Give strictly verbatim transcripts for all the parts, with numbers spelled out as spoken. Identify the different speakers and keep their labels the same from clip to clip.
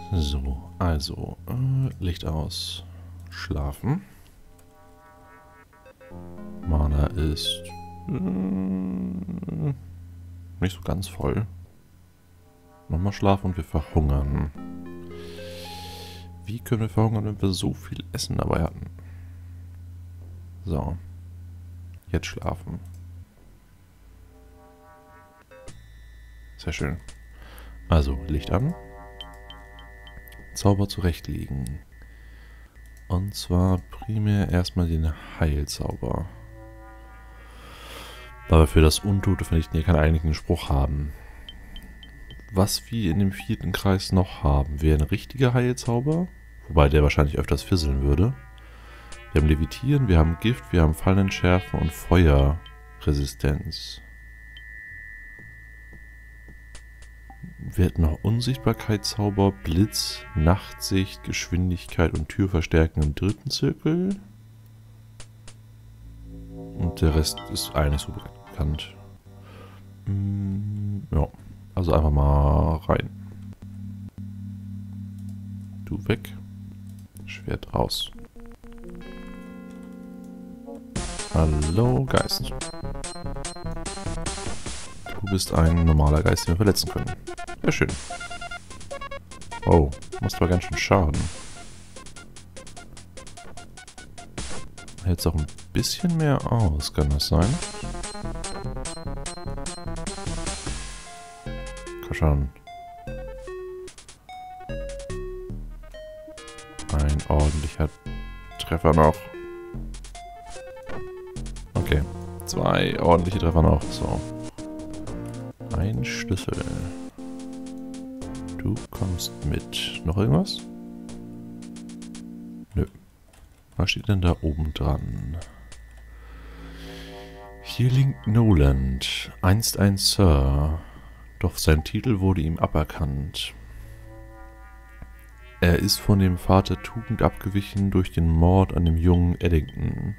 Speaker 1: So, also, äh, Licht aus, schlafen. Mana ist äh, nicht so ganz voll. Nochmal schlafen und wir verhungern. Wie können wir verhungern, wenn wir so viel Essen dabei hatten? So, jetzt schlafen. Sehr schön. Also, Licht an. Zauber zurechtlegen. Und zwar primär erstmal den Heilzauber. Da wir für das Untote vernichten hier keinen eigentlichen Spruch haben. Was wir in dem vierten Kreis noch haben, wäre ein richtiger Heilzauber. Wobei der wahrscheinlich öfters fisseln würde. Wir haben Levitieren, wir haben Gift, wir haben Fallenentschärfen und Feuerresistenz. Wir hätten noch Unsichtbarkeitszauber, Blitz, Nachtsicht, Geschwindigkeit und Türverstärken im dritten Zirkel. Und der Rest ist eigentlich so bekannt. Mm, ja, also einfach mal rein. Du weg. Schwert raus. Hallo Geist. Du bist ein normaler Geist, den wir verletzen können. Sehr schön. Oh, machst aber ganz schön Schaden. Hältst auch ein bisschen mehr aus, kann das sein? Komm schon. Ein ordentlicher Treffer noch. Okay. Zwei ordentliche Treffer noch. So. Ein Schlüssel. Du kommst mit. Noch irgendwas? Nö. Was steht denn da oben dran? Hier liegt Noland. Einst ein Sir. Doch sein Titel wurde ihm aberkannt. Er ist von dem Vater Tugend abgewichen durch den Mord an dem jungen Eddington.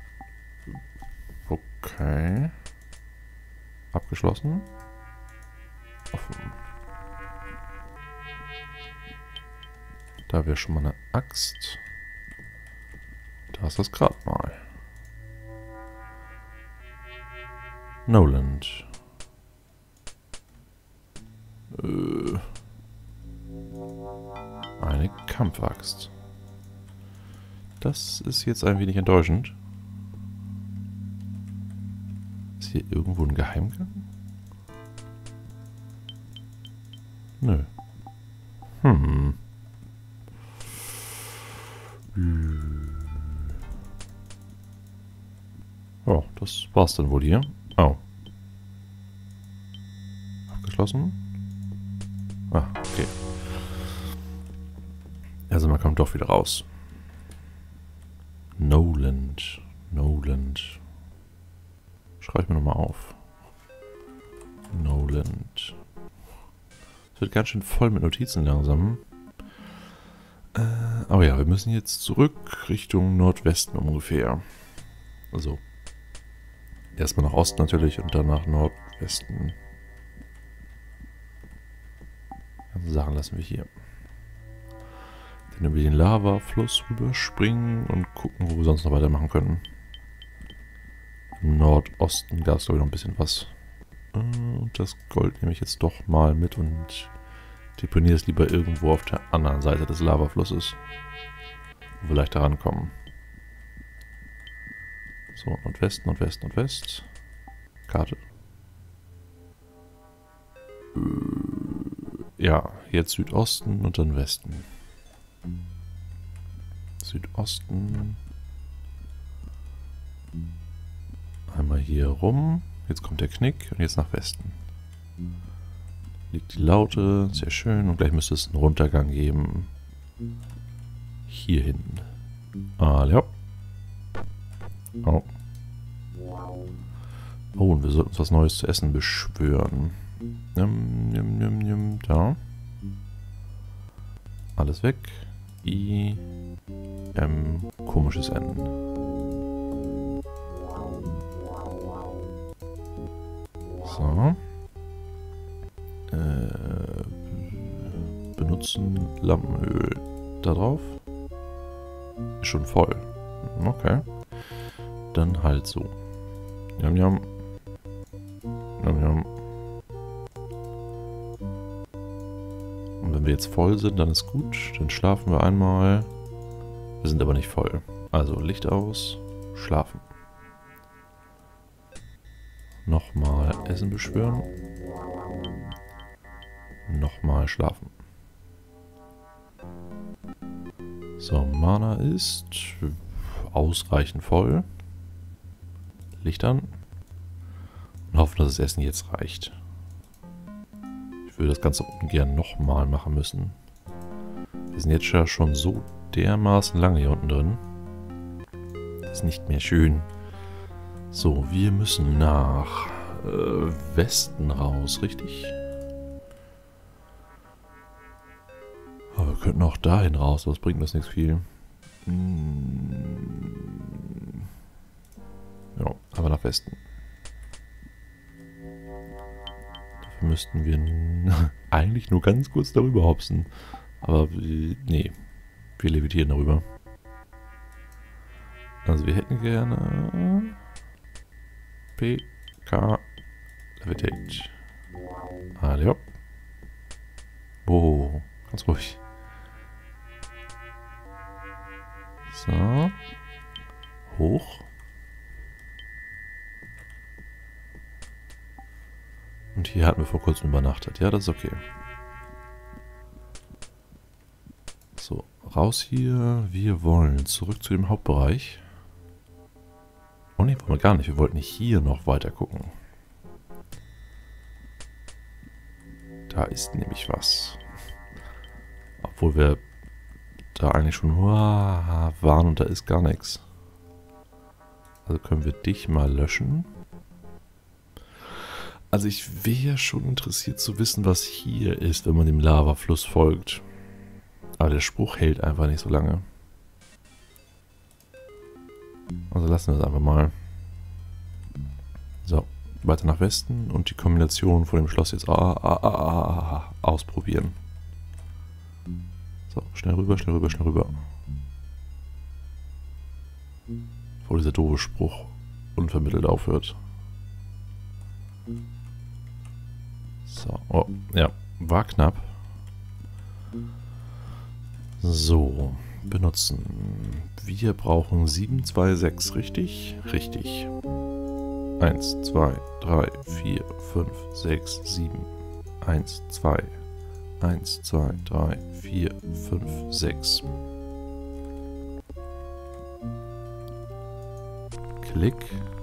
Speaker 1: Okay. Abgeschlossen. Offen. Da wäre schon mal eine Axt. Da ist das Grabmal. Noland. Äh. Eine Kampfaxt. Das ist jetzt ein wenig enttäuschend. Ist hier irgendwo ein Geheimgang? Nö. Hm. Oh, das war's dann wohl hier. Oh. Abgeschlossen? Ah, okay. Also man kommt doch wieder raus. Noland. Noland. Schreibe ich mir nochmal auf. Noland. Es wird ganz schön voll mit Notizen langsam. Äh, aber ja, wir müssen jetzt zurück Richtung Nordwesten ungefähr. Also erstmal nach Osten natürlich und dann nach Nordwesten. Ganze Sachen lassen wir hier. Dann über den Lavafluss rüberspringen und gucken, wo wir sonst noch weitermachen können. Im Nordosten gab es glaube ich noch ein bisschen was. Und das Gold nehme ich jetzt doch mal mit und deponiere es lieber irgendwo auf der anderen Seite des Lavaflusses, wo wir leichter rankommen. So, Nordwest, Nordwest, Nordwest. Karte. Ja, jetzt Südosten und dann Westen. Südosten. Einmal hier rum. Jetzt kommt der Knick und jetzt nach Westen. Liegt die Laute, sehr schön. Und gleich müsste es einen Runtergang geben. Hier hin. Ah, ja. Oh. Oh, und wir sollten uns was Neues zu essen beschwören. Nimm, nimm, nimm, nimm, da. Alles weg. I, M, komisches N. So. Äh, benutzen Lampenöl da drauf. Ist schon voll. Okay. Dann halt so. Jam, jam. Jam, jam. Und wenn wir jetzt voll sind, dann ist gut. Dann schlafen wir einmal. Wir sind aber nicht voll. Also Licht aus, schlafen. Nochmal Essen beschwören. Nochmal schlafen. So, Mana ist ausreichend voll. Licht an. Und hoffen, dass das Essen jetzt reicht. Ich würde das Ganze unten gerne nochmal machen müssen. Wir sind jetzt ja schon so dermaßen lange hier unten drin. Das ist nicht mehr schön. So, wir müssen nach äh, Westen raus, richtig? Aber wir könnten auch dahin raus, aber das bringt uns nichts viel. Hm. Ja, aber nach Westen. Dafür müssten wir eigentlich nur ganz kurz darüber hopsen. Aber nee, wir levitieren darüber. Also wir hätten gerne P K Levitate. Alle hopp. Oh, ganz ruhig. So. Hoch. Und hier hatten wir vor kurzem übernachtet. Ja, das ist okay. So, raus hier. Wir wollen zurück zu dem Hauptbereich. Oh ne, wollen wir gar nicht. Wir wollten hier noch weiter gucken. Da ist nämlich was. Obwohl wir da eigentlich schon uah, waren und da ist gar nichts. Also können wir dich mal löschen. Also ich wäre schon interessiert zu wissen, was hier ist, wenn man dem Lavafluss folgt. Aber der Spruch hält einfach nicht so lange. Also lassen wir es einfach mal. So, weiter nach Westen und die Kombination von dem Schloss jetzt ah, ah, ah, ah, ausprobieren. So, schnell rüber, schnell rüber, schnell rüber. Bevor dieser doofe Spruch unvermittelt aufhört. So, oh, ja, war knapp. So, benutzen. Wir brauchen sieben zwei sechs, richtig? Richtig. eins, zwei, drei, vier, fünf, sechs, sieben. eins, zwei. eins, zwei, drei, vier, fünf, sechs. Klick.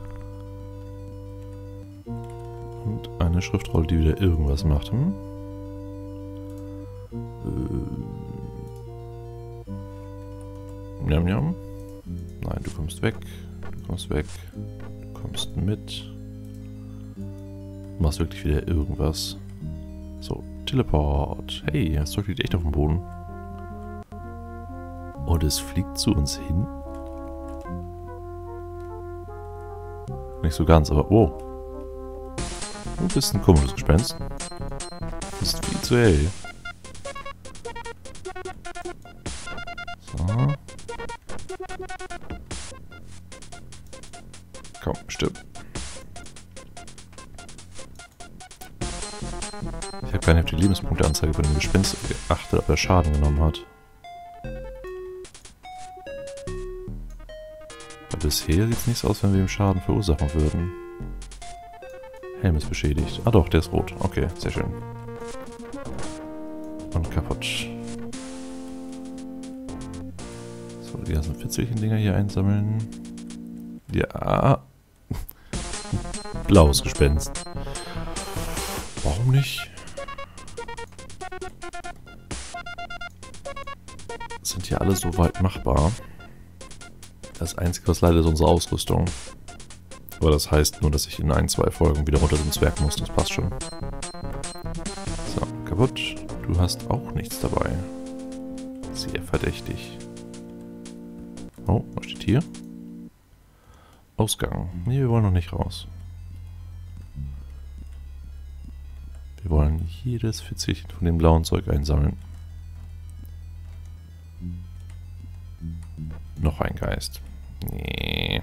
Speaker 1: Und eine Schriftrolle, die wieder irgendwas macht. Hm? Äh. Njam, njam. Nein, du kommst weg. Du kommst weg. Du kommst mit. Du machst wirklich wieder irgendwas. So, Teleport. Hey, das Zeug liegt echt auf dem Boden. Und es fliegt zu uns hin. Nicht so ganz, aber oh. Du bist ein komisches Gespenst. Du bist viel zu hell. So. Komm, stirb. Ich habe gar nicht auf die Lebenspunkteanzeige bei dem Gespenst geachtet, ob er Schaden genommen hat. Aber bisher sieht es nicht so aus, wenn wir ihm Schaden verursachen würden. Helm ist beschädigt. Ah doch, der ist rot. Okay, sehr schön. Und kaputt. So, die ganzen Fitzelchen-Dinger hier einsammeln. Ja. Blaues Gespenst. Warum nicht? Sind hier alle soweit machbar. Das Einzige, was leider ist, unsere Ausrüstung. Aber das heißt nur, dass ich in ein, zwei Folgen wieder runter zum Zwerg muss. Das passt schon. So, kaputt. Du hast auch nichts dabei. Sehr verdächtig. Oh, was steht hier? Ausgang. Nee, wir wollen noch nicht raus. Wir wollen jedes Fitzelchen von dem blauen Zeug einsammeln. Noch ein Geist. Nee.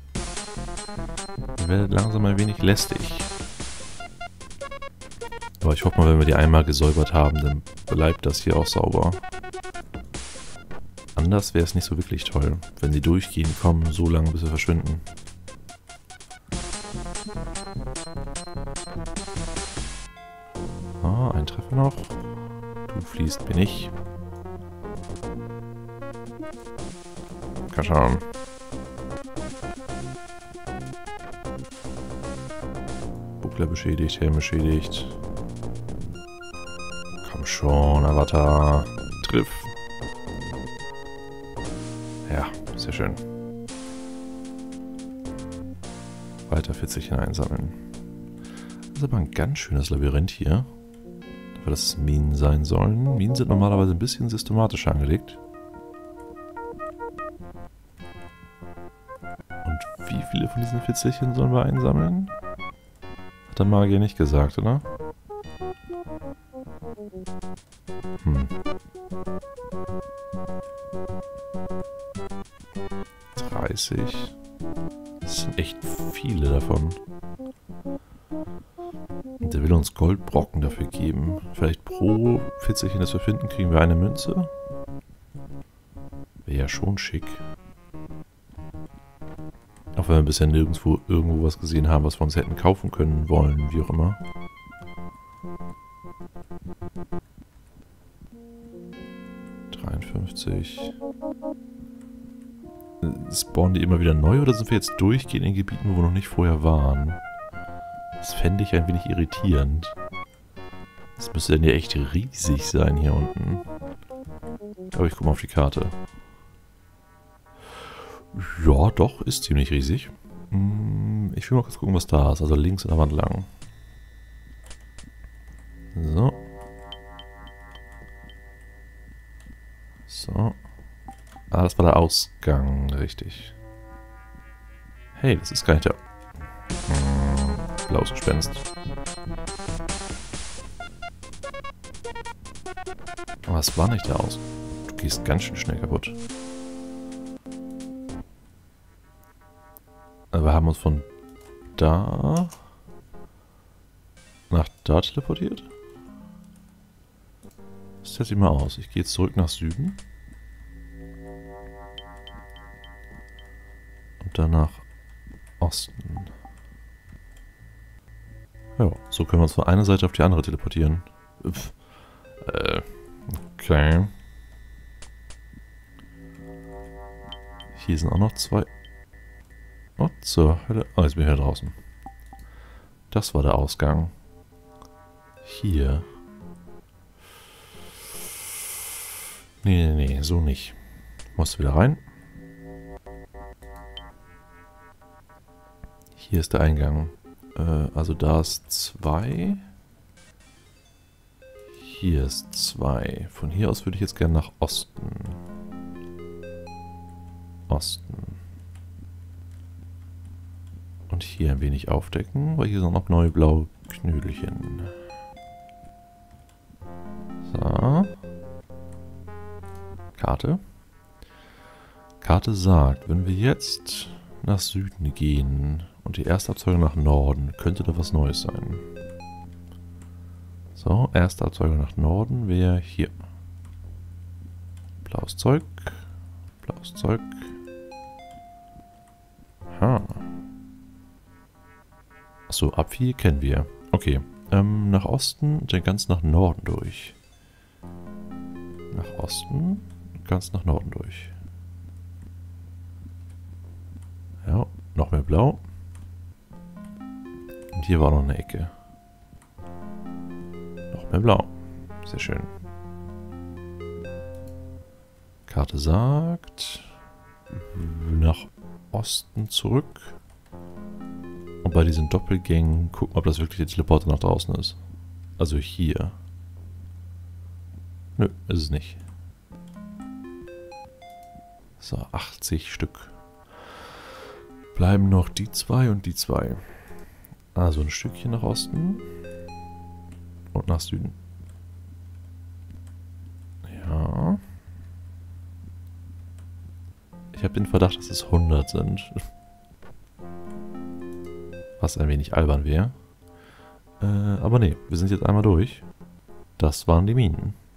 Speaker 1: Ihr werdet langsam ein wenig lästig. Aber ich hoffe mal, wenn wir die einmal gesäubert haben, dann bleibt das hier auch sauber. Anders wäre es nicht so wirklich toll, wenn sie durchgehen kommen, so lange bis sie verschwinden. Ah, ein Treffer noch. Du fliehst mir nicht. Kann schon. Buckler beschädigt, Helm beschädigt. Komm schon, Avatar. Triff. Ja, sehr schön. Weiter vierzig einsammeln. Das ist aber ein ganz schönes Labyrinth hier. Dafür, dass es Minen sein sollen. Minen sind normalerweise ein bisschen systematischer angelegt. Und wie viele von diesen Fitzelchen sollen wir einsammeln? Hat der Magier nicht gesagt, oder? Hm. dreißig. Das sind echt viele davon. Und der will uns Goldbrocken dafür geben. Vielleicht pro Fitzelchen, das wir finden, kriegen wir eine Münze. Wäre ja schon schick. Auch wenn wir bisher nirgendwo irgendwo was gesehen haben, was wir uns hätten kaufen können, wollen, wie auch immer. dreiundfünfzig. Spawnen die immer wieder neu oder sind wir jetzt durchgehend in Gebieten, wo wir noch nicht vorher waren? Das fände ich ein wenig irritierend. Das müsste dann ja echt riesig sein hier unten. Aber ich gucke mal auf die Karte. Ja, doch, ist ziemlich riesig. Ich will mal kurz gucken, was da ist. Also links in der Wand lang. So. So. Ah, das war der Ausgang, richtig. Hey, das ist gar nicht der... Hm, blaues Gespenst. Aber es war nicht der Aus... Du gehst ganz schön schnell kaputt. Aber wir haben uns von da... nach da teleportiert? Das teste ich mal aus. Ich gehe jetzt zurück nach Süden. Und dann nach Osten. Ja, so können wir uns von einer Seite auf die andere teleportieren. Pff. Äh, okay. Hier sind auch noch zwei. Oh, zur Hölle. Oh, jetzt bin ich wieder draußen. Das war der Ausgang. Hier. Nee, nee, nee, so nicht. Musst wieder rein. Hier ist der Eingang. Äh, also da ist zwei. Hier ist zwei. Von hier aus würde ich jetzt gerne nach Osten. Osten. Und hier ein wenig aufdecken, weil hier sind noch neue blaue Knödelchen. So. Karte. Karte sagt, wenn wir jetzt nach Süden gehen und die erste Abzweigung nach Norden, könnte da was Neues sein. So, erste Abzweigung nach Norden wäre hier. Blaues Zeug. Blaues Zeug. Ha. Achso, ab hier kennen wir. Okay. Ähm, nach Osten, dann ganz nach Norden durch. Nach Osten, ganz nach Norden durch. Ja, noch mehr Blau. Und hier war noch eine Ecke. Noch mehr Blau. Sehr schön. Karte sagt, nach Osten zurück. Und bei diesen Doppelgängen gucken, ob das wirklich der Teleporter nach draußen ist. Also hier. Nö, ist es nicht. So, achtzig Stück. Bleiben noch die zwei und die zwei. Also ein Stückchen nach Osten. Und nach Süden. Ja. Ich habe den Verdacht, dass es hundert sind. Was ein wenig albern wäre. Äh, aber nee, wir sind jetzt einmal durch. Das waren die Minen.